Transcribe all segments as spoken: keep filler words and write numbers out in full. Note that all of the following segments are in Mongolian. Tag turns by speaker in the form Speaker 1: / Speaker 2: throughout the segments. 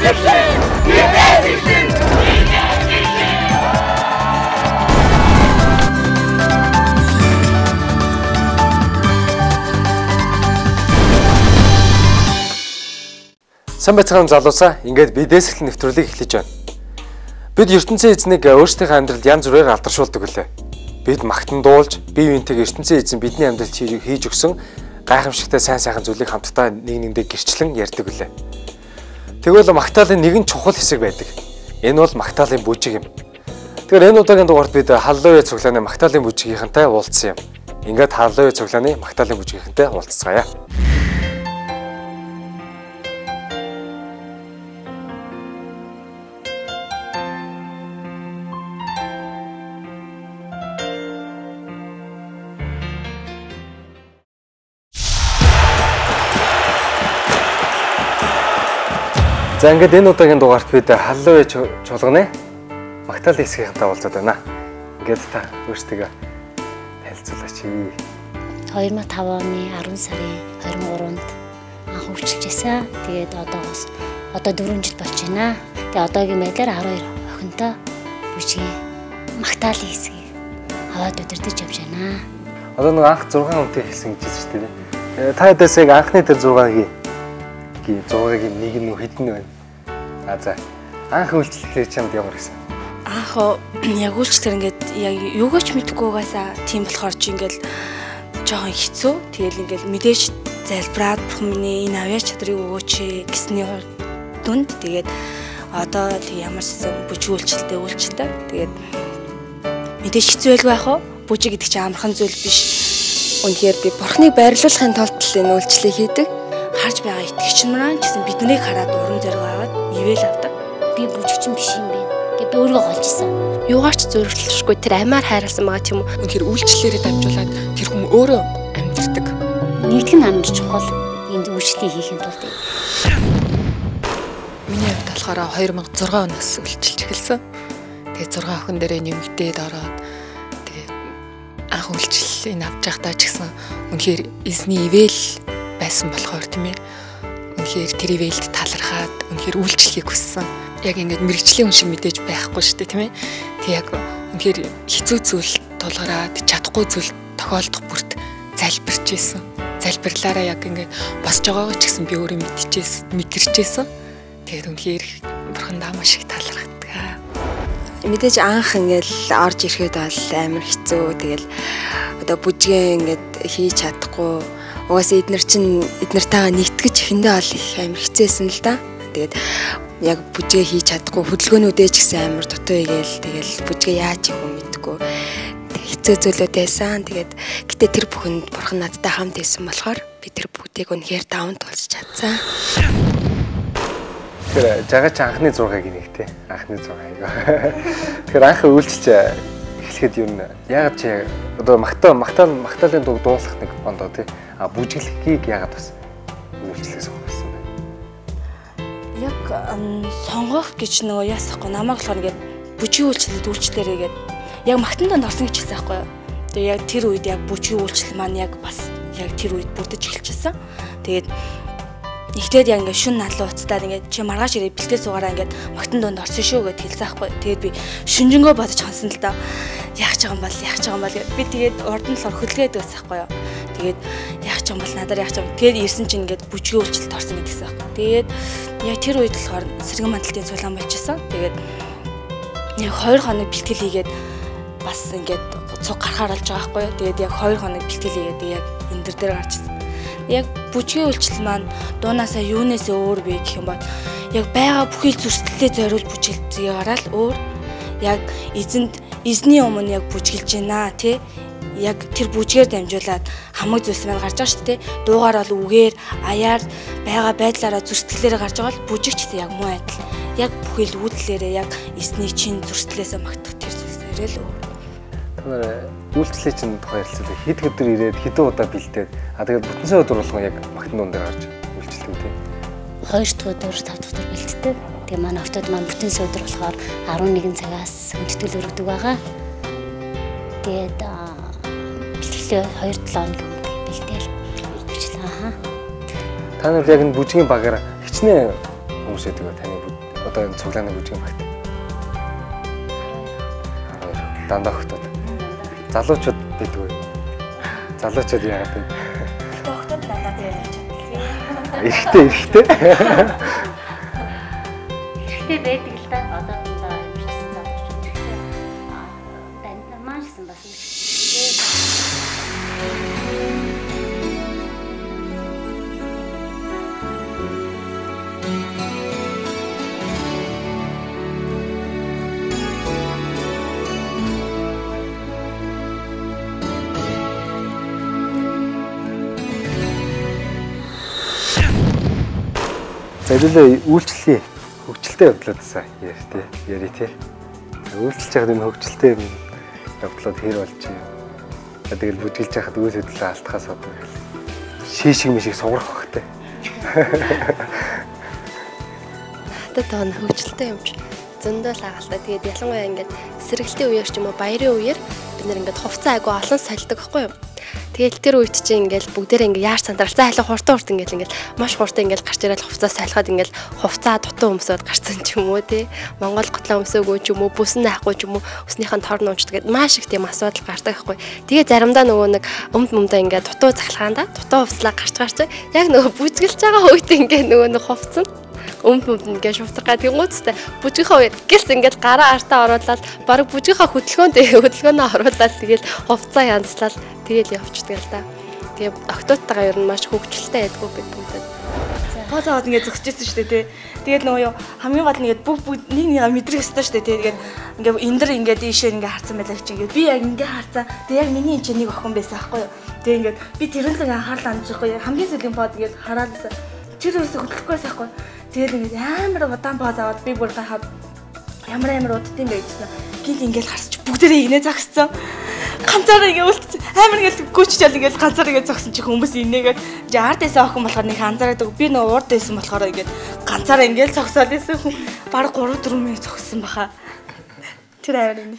Speaker 1: Сайн байцгаана залуусаа. Ингээд бидээс их нэвтрүүлгийг эхлэж байна. Бид ертөнцийн эзнийг өөрсдийнхөө амьдралд янз бүрээр алдаршуулдаг үлээ. Бид магтан дуулж, бие биентэйг ертөнцийн эзэн бидний амьдралд хийж өгсөн гайхамшигтай сайн сайхан зүйлийг хамтдаа нэг нэгэндээ гэрчлэн ярьдаг үлээ. Тэгвэл магтаалын нэгэн чухал хэсэг байдаг. Энэ бол магтаалын бүжиг юм. Тэгэхээр энэ удаагийн дугаарт бид Халлелуя цуглааны магтаалын бүжигийнхэнтэй уулзсан юм. Ингээд Халлелуя цуглааны магтаалын бүжигийнхэнтэй уулзцгаая. За ингээд энэ удаагийн дугаарт бид Халлелуя чуулганы магтаалын хэсгийнхэнтэй уулзаад байна. Ингээд та өөрсдөө танилцуулаач.
Speaker 2: two thousand five оны ten сарын twenty-third-нд анх хөгжүүлжсэн. Тэгээд одоогоос одоо four жил болж байна. Тэгээд одоогийн байдлаар twelve охинтой бүжгийн магтаалын хэсгийг аваад удирдах явж байна.
Speaker 1: Одоо нэг анх six хүнтэй хэлсэн гэж хэлсэн шүү дээ. Та дэс яг анхны тэр six-гийн зургийг нэг нь хэдэн байна. А за анх үйлчлэхээр чамд ямар гэсэн?
Speaker 3: Анх яг үйлчлэр ингээд яг юугаач мэдхгүйгаасаа тийм болохоор чи ингээд жоохон хэцүү. Тэгэл ингээд мэдээж залбираад бурхан миний энэ авьяа чадрыг өгөөч гэсний дунд тэгээд одоо тэг ямар ч бүжиг үйлчлэлтэй үйлчлээ. Тэгээд мэдээж хэцүү байлгүй яах вэ? Бүжиг гэдэг чинь амархан зүйл биш. Үнэхээр би бурханыг байрлуулахын тулд энэ үйлчлэлийг хийдэг. Харж байгаа итгэгч нар гэсэн биднийг хараад уран зориг аваад ивэл авдаг.
Speaker 2: Би бүжигчин биш юм байна. Гэ би өөрөө голжсэн.
Speaker 4: Юугаарч зөрчилшгүй тэр амиар хайрласан байгаа ч юм уу. Үнэхээр үйлчлэлээрээ дамжуулаад тэр хүн өөрөө амьдэрдэг.
Speaker 2: Нэгтгэн амьд чухал энд үйлчлэлийг хийхин тулд.
Speaker 4: Миний хувьд болохоор two thousand six оноос үйлчилж эхэлсэн. Тэгээ six охин дээрээ нэмэгдээд ороод тэгээ анх үйлчлэлийн авч явахдаа ч гэсэн үнэхээр эзний ивэл байсан болохоор тийм ээ. Үнэхээр тэр ивэлд талархаад үнэхээр үйлчлэхийг хүссэн. Яг ингээд мэрэгжлийн хүн шиг мэдээж байхгүй шүү дээ тийм ээ. Тэг яг үнэхээр хэцүү зүйл тулгараад чадахгүй зүйл тохиолдох бүрт залбирч ийсэн. Залбирлаараа яг ингээд босч байгаагаа ч гэсэн би өөрөө мэдчихсэн, мэдэрчээсэн. Тэгээд үнэхээр бурхандаа маш их талархдаг.
Speaker 3: Мэдээж анх ингээл орж ирэхэд бол амар хэцүү. Тэгэл одоо бүжгээ ингээд хийж чадахгүй. Угаасаа эднэр чинь эднэртэйгээ нэгтгэж ихэндээ бол их амар хэцээсэн л да. Тэгээд яг бүжгээ хийж чадахгүй хөдөлгөөнүүдээ ч гэсэн амар дутуу игээл тэгэл бүжгээ яаж хийх вэ мэдгүй. Тэг хэцүү зүйлүүд байсан. Тэгээд гэтээ тэр бүхэнд бурхан надтай хамт байсан болохоор би тэр бүгдийг үнэхээр даван туулж чадсан.
Speaker 1: Тэгэхээр жагач анхны six-ыг нэгтэй. Анхны six-ыг. Тэгэхээр анх үйлчлж эхлэхэд юу нэ яг чи одоо магтаал магтаал магтаалын дуу дуулах нэг ондоо тий. А бүжиглэхийг яагаад бас үйлчлээс өгсөн бэ?
Speaker 3: Яг сонгох гэж нөгөө яасахгүй намайг болохоор ингээд бүжиг үйлчлэлд үйлчлээрээ гээд яг магтан донд орсон гэж хэлсэн байхгүй юу. Тэгээ яг тэр үед яг бүжиг үйлчлэл маань яг бас яг тэр үед бүрдэж эхэлчихсэн. Тэгээд ихтэйд яг ингээд шүн надлуу уцтаад ингээд чи маргааш ирээ бэлтээ суугаараа ингээд магтан донд орсон шүү гэд хэлсэн байхгүй. Тэгээд би шүнжэнгөө бодож хонсон л да. Яах ч юм бол яах ч юм бол би тэгээд урд нь л хөдөлгөөд байсан байхгүй юу. Тэгээд яах ч юм бол надаар яах ч юм. Тэгээд ирсэн чинь ингээд бүжгийн үйлчлэлд орсон гэдгийгсэн байхгүй. Тэгээд яг тэр үед болохоор сэргэн мандалтын цуглаан болчихсон. Тэгээд яг two хоног бэлтгэл хийгээд бас ингээд цуг гарахаар болж байгаа байхгүй юу. Тэгээд яг two хоног бэлтгэл хийгээд яг энэ төр дээр гарч ирсэн. Яг бүжгийн үйлчлэл маань дуунаасаа юунээсээ өөр вэ гэх юм бол яг байгаа бүхий зүрсгэлээ зориул бүжиглэдэг гараал өөр яг эзэнд эзний өмнө яг бүжиглэж байна тий. Яг тэр бүжгээр дамжуулаад хамаг зүйлс маань гарч байгаа шүү дээ. Дуугаар бол үгээр, аяар, байгаа байдлаараа зүрсгэлээрээ гарч байгаа л бүжигчтэй яг муу адил. Яг бүхий л үүдлээрээ яг эзний чин зүрсгэлээсээ магтах тэр зүйлсээрээ л өөр.
Speaker 1: Тэр үйлчлэлийн чинь тухайлцлаа хэд өдөр ирээд хэдэн удаа бэлдээд а тэгээд бүтэнсээ өдөр болгон яг магтан дунд дээр гарч үйлчлдэг үү?
Speaker 2: two дахь өдөр, five дахь өдөр бэлддэг. Тэгээ манай охтод маань бүтэнсээ өдөр болохоор eleven цагаас хүндэтгэл өргөдөг байгаа. Тэгээд бэлтгэлээ two seven хоног бэлдээл үйлчлээ. Аа.
Speaker 1: Та нар яг энэ бүжгийн багаар хичнээн хүмүүс байдаг вэ? Таны одоо энэ цуглааны бүжгийн багт. Дандаа хөлтөд. Залуучууд байдаг вэ? Залуучууд яагаад вэ?
Speaker 3: Хөлтөд дандаа зээлж чаддаг.
Speaker 1: Эрэхтэй эрэхтэй.
Speaker 2: Эрэхтэй байдаг л да. Одоо энэ бичсэн залуучууд эрэхтэй банд нормал гэсэн бас юм.
Speaker 1: За хэлээ үйлчлэлийн хөгжилтэй явдлаадсаа яар тий яри тий. Үйлчлж яхад энэ хөгжилтэй явдлаад хэр болж юм. Тэгэл бүжгэлж яхад үйл хөдлөлөө алдахаас одоо шийшиг мишиг сугарах багтай.
Speaker 5: Надад тоо хөгжилтэй юмч зөндөө л агаалтай. Тэгээд ялангуяа ингээд сэргэлтийн үеэр ч юм уу баярын үеэр бид нэр ингээд хувцас айгу олон солидог байхгүй юу? Тэгэл тэр үед чинь ингээл бүгдээрээ ингээ яар сандрал за хайлаа хурдан хурдан ингээл ингээл маш хурдан ингээл гарч ирэл хувцас сайлахад ингээл хувцаа дутуу өмсөд гарсан ч юм уу тий Монгол готлоо өмсөөгүй ч юм уу бүсэн наахгүй ч юм уу өснийхэн торн унчдаг гэд маш их тийм асуудал гардаг байхгүй. Тэгээ заримдаа нөгөө нэг өмд мөмдөө ингээ дутуу захлахаанда дутуу хувцлаа гарч гарч яг нөгөө бүжгэлж байгаа үед ингээ нөгөө нэг хувцсан өмд мөмд ингээ шувтаргаа тэнгуүцтэй бүжгийнхаа үед гэлс ингээл гараа артаа оруулаад баг бүжгийнхаа хөдөлгөөнд хөдөлгөөнөө оруулаад тэгэл хувцаа янзлал тэгэл явчихдаг л да. Тэгээ октоодтойгоо ер нь маш хөвгчлөлтэй байдгүй гэдэг юм байна.
Speaker 3: Хоол аваад ингээд зогсчихсэн шүү дээ тий. Тэгээд нөгөө юу хамгийн гол нь ингээд бүх бүх нэг нэг мэдрэх ёстой шүү дээ тий. Тэгээд ингээд эндэр ингээд ийшээ ингээд харсан байлаа чи ингээд би яг ингээд харсан. Тэгээд яг миний энэ чинь нэг охин байсан аахгүй юу. Тэгээд ингээд би тэрнлэг анхаарлаа хандчихгүй хамгийн сүүлийн под ингээд хараалсан. Тэр ерөөсө хөдлөхгүй байсан аахгүй. Тэгээд ингээд амар удаан поз аваад би бүр гахаад ямар амар удтын бэ гэсэн. Гэл ингээд харсч бүгдээрээ игнээ загссан. Ганцаараа ингээ үлдсэн. Амар ингээл гүччэл ингээл ганцаараа ингээ зогсон чи хүмүүс инээгээд ард эсэ охин болохоор нэг анзаардаг. Би нөө урд эсэн болохоор ингээд ганцаараа ингээл зогсоод эсэн хүн баг три четыре минут зогссон баха. Тэр амар юм.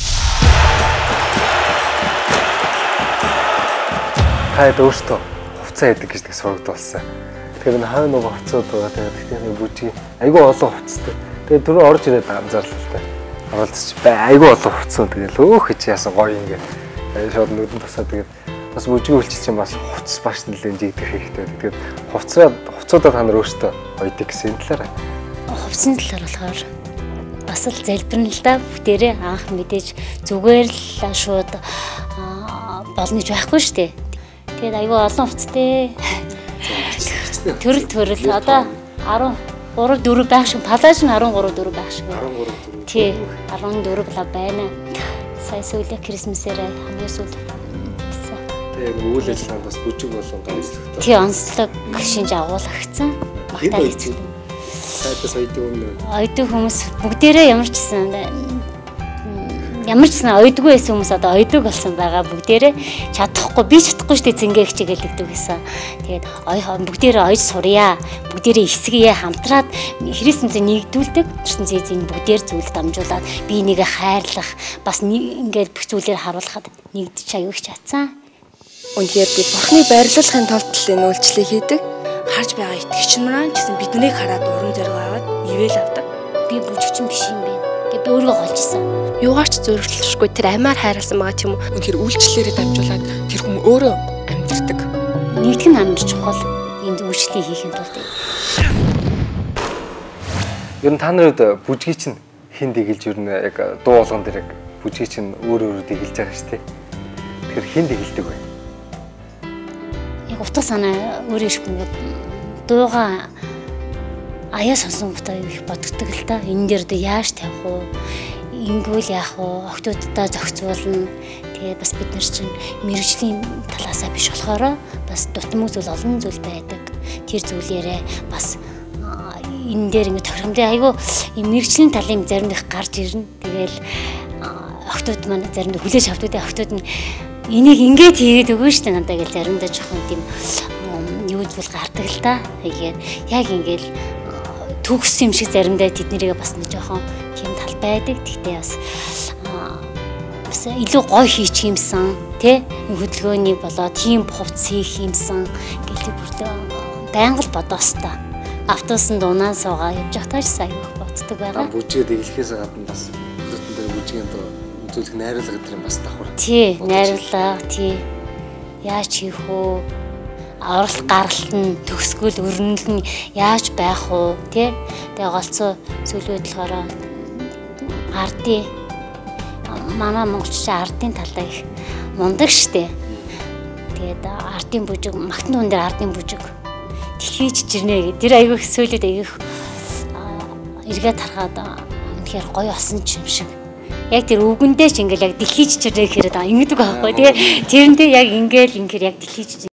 Speaker 1: Хаад өөртөө хувцас яадаг гэж сурагдуулсан. Тэгэхээр энэ хаа нөгөө хувцас байгаа. Тэгээд нэг бүжиг айгүй олон хувцастай. Тэгээд түрүү орж ирээд анзаарлаа л та. Оролцож бай айгүй олон хувцас тэгэл өөх гэж яасан гоё ингээд шууд нүдэн тасаа тэгээд бас бүжгийн үйлчлэл чинь бас хувцас баш нэлээд жигдэх хэрэгтэй. Тэгээд хувцсаа хувцуудаа та нар өөртөө ойдаг гэсэн талаараа.
Speaker 2: Хувцсны талаар болохоор бас л залбирна л да. Бүгдээрээ анх мэдээж зүгээр л шууд болно гэж байхгүй шүү дээ. Тэгээд айгүй олон хувцастэй. Төрөл төрөл одоо арван гурав дөрөв байх шиг палаж нь арван гурав дөрөв байх шиг.
Speaker 1: арван гурав дөрөв.
Speaker 2: Тий, арван дөрөв л байна. Сая сүүлээ Крисмсээр хамгийн сүүл.
Speaker 1: Тэгээд үйл ажиллагаанд бас бүжиг болон ганцлогтой.
Speaker 2: Тий, онцлог шинж агуулгацсан. Магтаал эцэг.
Speaker 1: Сайдас ойдог өмнө.
Speaker 2: Ойдог хүмүүс бүгдээрээ ямар ч гэсэн ямар ч гэсэн ойдгүй байсан хүмүүс одоо ойдог болсон байгаа. Бүгдээрээ чадахгүй би чадахгүй штэ зингээ хичээгэлэгдэг гэсэн. Тэгээд ой бүгдээрээ ойж сурья. Бүгдээрээ эсгэе хамтраад Христэсээ нэгдүүлдэг. Тэрсэн зэзийн бүгдээр зүйл дамжуулаад би нэгэ хайрлах бас ингээд бүх зүйлээр харуулхад нэгдэж аюух чадсан.
Speaker 5: Үнэхээр би Бурхны байрлуулахын тулд энэ үйлчлэлийг хийдэг.
Speaker 3: Харж байгаа итгэгч нар ч гэсэн биднийг хараад уран зориг аваад ивэл авдаг.
Speaker 2: Би бүжигчин биш юм бэ. Гэт би өөрийгөө голжсэн.
Speaker 5: Юугаарч зөрөглөшгүй тэр амиар хайрласан байгаа ч юм уу.
Speaker 4: Үнэхээр үйлчлэлээрээ дамжуулаад тэр хүн өөрөө амьдэрдэг.
Speaker 2: Нэгтгэн амьд чухал энэ үйлчлэлийг хийхин тулд.
Speaker 1: Ер нь та нарын хувьд бүжгийг чинь хэн дэгэлж ер нь яг дуу болгон дээр яг бүжгийг чинь өөр өөр дэгэлж байгаа шүү дээ. Тэгэхээр хэн дэгэлдэг вэ?
Speaker 2: Яг утга санаа өөрөө их ингээд дууга аяа сонсон гутаа их бодгдөг л та. Энэ дээр дэ яаж тавих вэ? Ингүүл яах вэ? Октооддаа зохицуулна. Тэгээд бас бид нар чинь мэрэгжлийн талаасаа биш болохоор бас дутмаг зүйл олон зүйл байдаг. Тэр зүйлээрээ бас энэ дээр ингээд тохиромжтой айгүй мэрэгжлийн талын зарим их гарч ирнэ. Тэгээл октод маань заримдаа хүлээж авдаг те октод нь энийг ингээд хийгээд өгнө шүү дээ надад гэж заримдаа жоохон тийм юу зүйл гардаг л та. Тэгээд яг ингээд төгс юм шиг заримдаа тэднэрийг бас нэг жоохон тийм тал байдаг. Тэгтээ бас бас илүү гоё хийчих юмсан тий хөдөлгөөнийг болоо тийм хувцс хийх юмсан гэлээ бүртээ байнга л бодоостой. автобусанд унаа суугаа явж байхдаа ч айгүйх боддог байгаа.
Speaker 1: Бүжигэд эглэхээс гадна бас бүтэн дээр бүжигэнд үзүүлэх найруулга гэдэг юм бас давхар.
Speaker 2: Тий, найруулга, тий. Яаж хийх вэ? Оролт гаралт нь төгсгөл өрнөл нь яаж байх вэ? Тий. Тэгээ голцоо сүүлийн болохоор ардын манай монголчууд ардын талаа их мундаг штэ. Тэгээд ардын бүжиг, магтан хүн дээр ардын бүжиг дэлхий жижирнэ гэдэг. Тэр айгүйх сөүлэд айгүйх эргээд харахад үнэхээр гоё осон ч юм шиг. Яг тэр өвгөндөө ч ингээл яг дэлхий жижирнэ гэхээр ингэдэг байхгүй тий. Тэрэндээ яг ингээл ингээр яг дэлхий